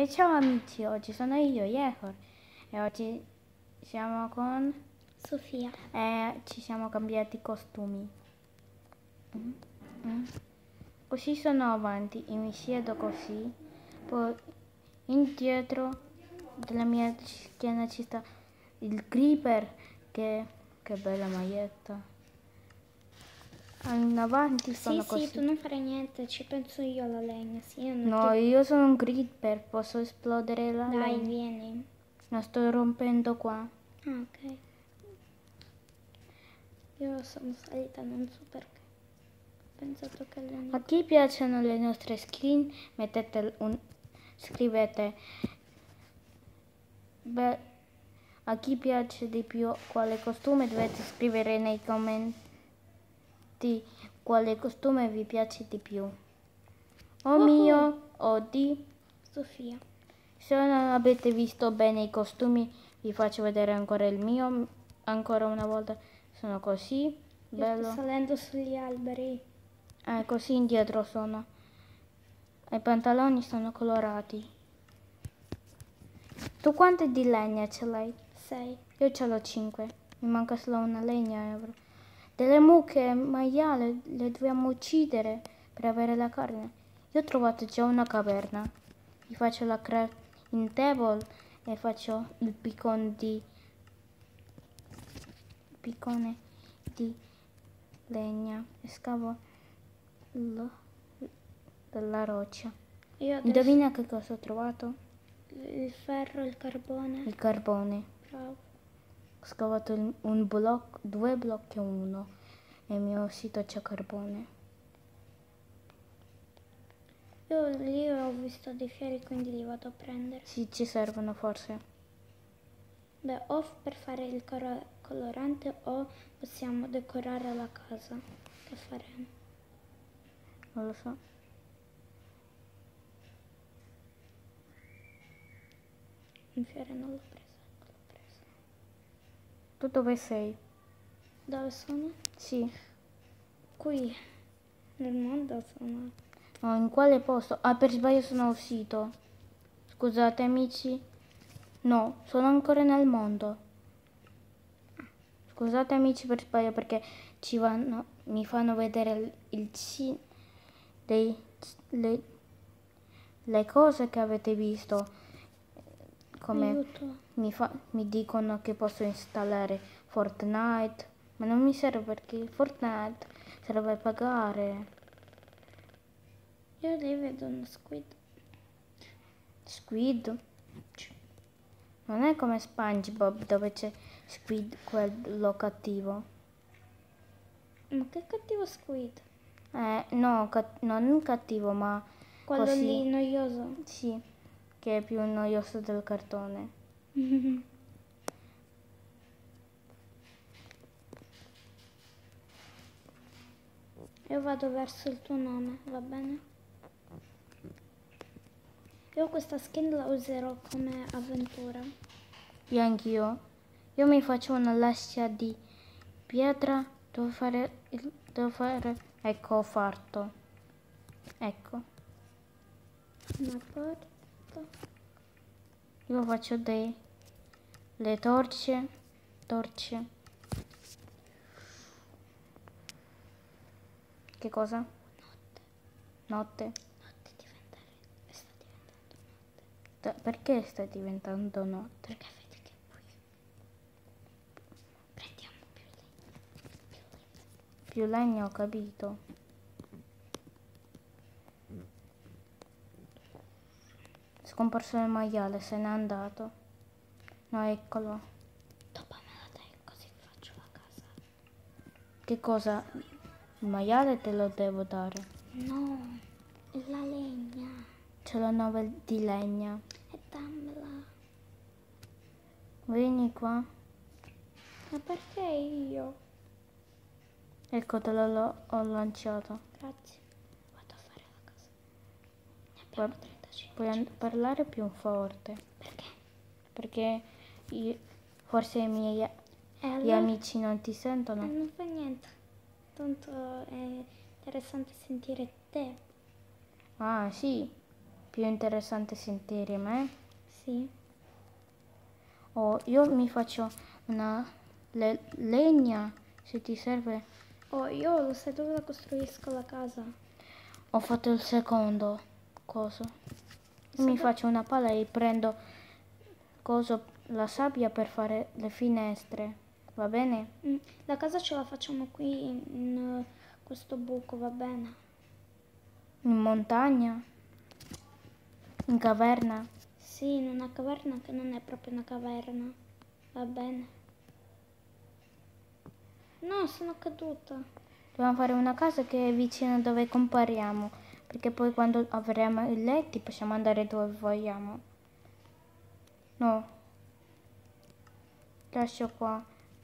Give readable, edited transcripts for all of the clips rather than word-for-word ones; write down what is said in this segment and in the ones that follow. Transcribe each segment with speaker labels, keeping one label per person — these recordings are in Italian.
Speaker 1: ciao amici, oggi sono io, Yehor, e oggi siamo con
Speaker 2: Sofia.
Speaker 1: e ci siamo cambiati i costumi. Così sono avanti e mi siedo così, poi indietro della mia schiena ci sta il creeper, che bella maglietta. In avanti sono
Speaker 2: Sì,
Speaker 1: così.
Speaker 2: tu non fare niente, ci penso io alla legna. Sì, io non
Speaker 1: No,
Speaker 2: ti...
Speaker 1: io sono un creeper, posso esplodere la
Speaker 2: Dai,
Speaker 1: legna.
Speaker 2: vieni.
Speaker 1: La sto rompendo qua.
Speaker 2: Ah, ok. Io sono salita, non so perché. Ho pensato che
Speaker 1: A chi piacciono le nostre skin, scrivete. Beh, a chi piace di più quale costume dovete scrivere nei commenti quale costume vi piace di più. O mio o di
Speaker 2: Sofia.
Speaker 1: Se non avete visto bene i costumi, vi faccio vedere ancora il mio, ancora una volta. Sono così,
Speaker 2: Io
Speaker 1: bello.
Speaker 2: sto salendo sugli alberi.
Speaker 1: Così indietro sono. I pantaloni sono colorati. Tu quante di legna ce l'hai?
Speaker 2: 6.
Speaker 1: Io ce l'ho 5. Mi manca solo una legna. Delle mucche maiale le dobbiamo uccidere per avere la carne. Io ho trovato già una caverna. Vi faccio la crafting table e faccio il piccone di legna e scavo della roccia.
Speaker 2: Io adesso
Speaker 1: Indovina che cosa ho trovato?
Speaker 2: il ferro, il carbone.
Speaker 1: Il carbone.
Speaker 2: Bravo.
Speaker 1: Ho scavato un blocco, 2 blocchi e uno. Nel mio sito c'è carbone.
Speaker 2: Io lì ho visto dei fiori, quindi li vado a prendere.
Speaker 1: Sì, ci servono forse.
Speaker 2: Beh, o per fare il colorante o possiamo decorare la casa. Che faremo?
Speaker 1: Non lo so.
Speaker 2: Un fiore non l'ho preso, ecco, l'ho preso.
Speaker 1: Tu dove sei?
Speaker 2: Dove sono?
Speaker 1: Sì.
Speaker 2: Qui, nel mondo sono...
Speaker 1: No, in quale posto? Ah, per sbaglio sono uscito. Scusate amici. No, sono ancora nel mondo. Scusate amici per sbaglio perché mi fanno vedere le cose che avete visto. Come
Speaker 2: Aiuto.
Speaker 1: mi dicono che posso installare Fortnite, ma non mi serve perché Fortnite serve a pagare.
Speaker 2: Io lì vedo uno squid.
Speaker 1: Squid? Non è come SpongeBob dove c'è Squid, quello cattivo.
Speaker 2: Ma che cattivo squid.
Speaker 1: No, non cattivo, ma
Speaker 2: Quello
Speaker 1: così.
Speaker 2: lì noioso.
Speaker 1: Sì, che è più noioso del cartone.
Speaker 2: Io vado verso il tuo nome, va bene? Io questa skin la userò come avventura.
Speaker 1: E anch'io. Io mi faccio una lascia di pietra. Devo fare. Ecco, ho fatto. Ecco.
Speaker 2: Una porta.
Speaker 1: Io faccio le torce. Che cosa? Notte.
Speaker 2: Notte sta diventando notte.
Speaker 1: Perché sta diventando notte?
Speaker 2: Perché vedi che è buio. Prendiamo più legno.
Speaker 1: Più legno, ho capito. Scomparso il maiale, se n'è andato. No, eccolo.
Speaker 2: Dopo me la dai così faccio la casa.
Speaker 1: Che cosa? Il maiale te lo devo dare.
Speaker 2: No, la legna.
Speaker 1: C'è la 9 di legna.
Speaker 2: E dammela.
Speaker 1: Vieni qua.
Speaker 2: Ma perché io?
Speaker 1: Ecco, ho lanciato.
Speaker 2: Grazie. Vado a fare la casa. Ne abbiamo 35.
Speaker 1: Puoi parlare più forte.
Speaker 2: Perché?
Speaker 1: Perché forse gli amici non ti sentono.
Speaker 2: Non fa niente. Tanto è interessante sentire te.
Speaker 1: Ah, sì. più interessante sentire me.
Speaker 2: Sì.
Speaker 1: Oh, io mi faccio una legna, se ti serve.
Speaker 2: Oh, io lo sai dove la costruisco la casa?
Speaker 1: Ho fatto il secondo coso. Mi faccio una pala e prendo la sabbia per fare le finestre. Va bene?
Speaker 2: La casa ce la facciamo qui in questo buco, va bene?
Speaker 1: In montagna? In caverna?
Speaker 2: Sì, in una caverna che non è proprio una caverna. Va bene. No, sono caduta.
Speaker 1: Dobbiamo fare una casa che è vicino a dove compariamo, perché poi quando avremo i letti possiamo andare dove vogliamo. No. Lascio qua.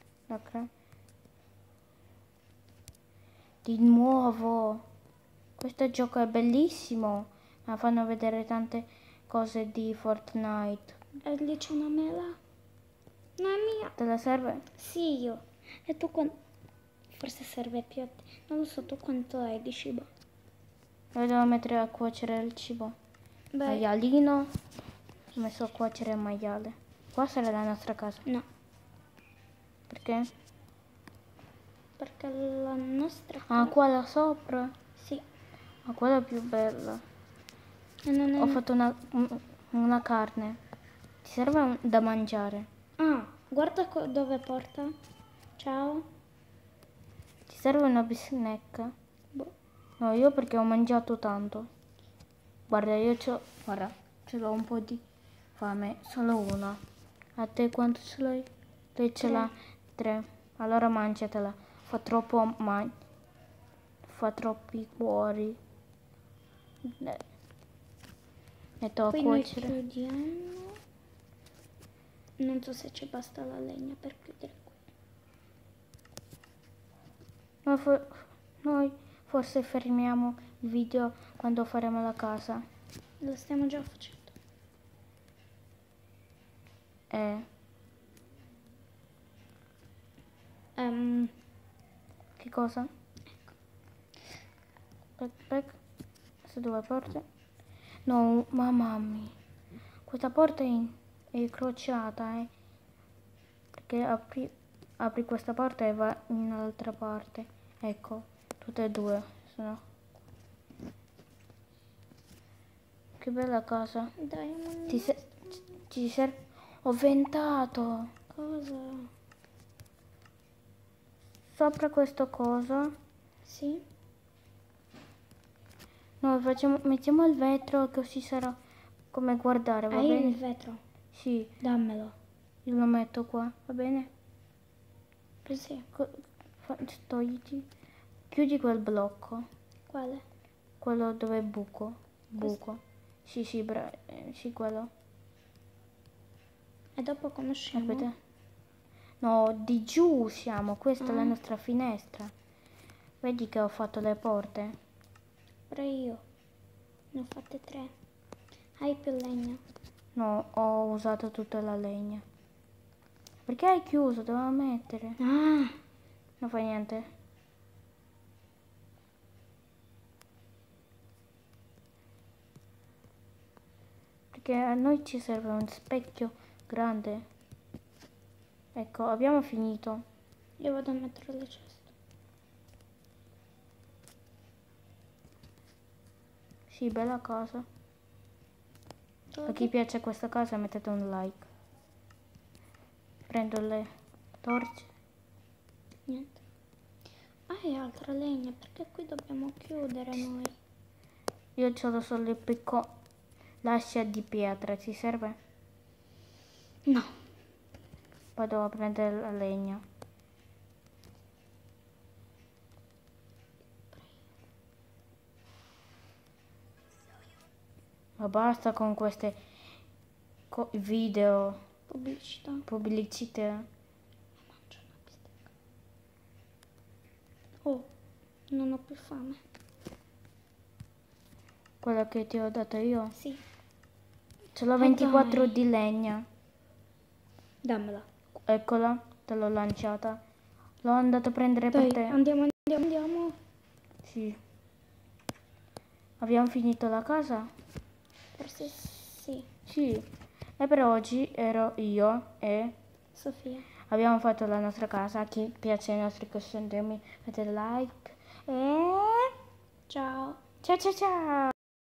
Speaker 1: Di nuovo. Questo gioco è bellissimo. Ma fanno vedere tante cose di Fortnite.
Speaker 2: E lì c'è una mela? No, è mia.
Speaker 1: Te la serve?
Speaker 2: Sì, io. E tu quanto... Forse serve più a te. Non lo so, tu quanto hai di cibo?
Speaker 1: Io devo mettere a cuocere il cibo.
Speaker 2: Beh,
Speaker 1: Maialino. Ho messo a cuocere il maiale. Qua sarà la nostra casa.
Speaker 2: no,
Speaker 1: Perché?
Speaker 2: perché la nostra
Speaker 1: Ah,
Speaker 2: casa...
Speaker 1: qua là sopra.
Speaker 2: Sì.
Speaker 1: Ma quella è più bella.
Speaker 2: E non è...
Speaker 1: Ho fatto una carne. Ti serve da mangiare?
Speaker 2: Ah, guarda dove porta. Ciao.
Speaker 1: Ti serve una bisnecca?
Speaker 2: Boh.
Speaker 1: No, io perché ho mangiato tanto. Guarda, ce l'ho un po' di fame, solo una. A te quanto ce l'hai? Te ce l'ha 3. Allora mangiatela. Fa troppi cuori. Metto a
Speaker 2: Qui noi
Speaker 1: cuocere.
Speaker 2: chiudiamo. Non so se ci basta la legna per chiudere qui.
Speaker 1: Noi forse fermiamo il video quando faremo la casa.
Speaker 2: Lo stiamo già facendo.
Speaker 1: Che cosa? Queste due porte. No, mamma mia. Questa porta è incrociata, perché apri questa porta e va in un'altra parte. Ecco, tutte e due sono. Che bella casa.
Speaker 2: Dai,
Speaker 1: Ci serve. Ho ventato.
Speaker 2: cosa?
Speaker 1: Sopra questo coso.
Speaker 2: Sì?
Speaker 1: Noi mettiamo il vetro così sarà come guardare, va
Speaker 2: Hai
Speaker 1: bene?
Speaker 2: il vetro?
Speaker 1: Sì,
Speaker 2: Dammelo.
Speaker 1: io lo metto qua, va bene?
Speaker 2: Sì.
Speaker 1: Togliti. Chiudi quel blocco.
Speaker 2: Quale?
Speaker 1: Quello dove è buco. Buco. Sì, sì, sì, quello.
Speaker 2: E dopo come usciamo?
Speaker 1: Aspetta. No, di giù siamo. Questa è la nostra finestra. Vedi che ho fatto le porte?
Speaker 2: Pure io. Ne ho fatte 3. Hai più legna?
Speaker 1: No, ho usato tutta la legna. Perché hai chiuso? Dovevo mettere.
Speaker 2: Ah!
Speaker 1: Non fa niente. Perché a noi ci serve un specchio grande. Ecco, abbiamo finito.
Speaker 2: Io vado a mettere le ceste.
Speaker 1: Sì, bella casa. A chi piace questa casa mettete un like. Prendo le torce.
Speaker 2: Niente. Hai altra legna? Perché qui dobbiamo chiudere noi.
Speaker 1: Io ho solo il l'ascia di pietra, ci serve?
Speaker 2: No.
Speaker 1: Vado a prendere la legna. Ma basta con queste video
Speaker 2: Pubblicità.
Speaker 1: pubblicità.
Speaker 2: Mangio una bistecca. Oh, non ho più fame.
Speaker 1: Quella che ti ho dato io?
Speaker 2: Sì.
Speaker 1: Ce l'ho 24
Speaker 2: dai.
Speaker 1: di legna.
Speaker 2: Dammela.
Speaker 1: Eccola, te l'ho lanciata. L'ho andato a prendere
Speaker 2: Dai,
Speaker 1: per te.
Speaker 2: andiamo.
Speaker 1: Sì. Abbiamo finito la casa?
Speaker 2: Forse sì.
Speaker 1: Sì. E per oggi ero io e
Speaker 2: Sofia.
Speaker 1: abbiamo fatto la nostra casa. A chi piace i nostri costumi, fate like e
Speaker 2: Ciao.
Speaker 1: ciao ciao ciao!